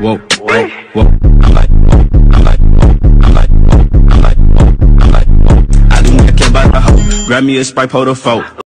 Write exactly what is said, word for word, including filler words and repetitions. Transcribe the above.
whoa, whoa, whoa. I'm like, I'm like, I'm like, I'm like, I'm like, I do not care about the hoe. Grab me a Sprite, pour the folk.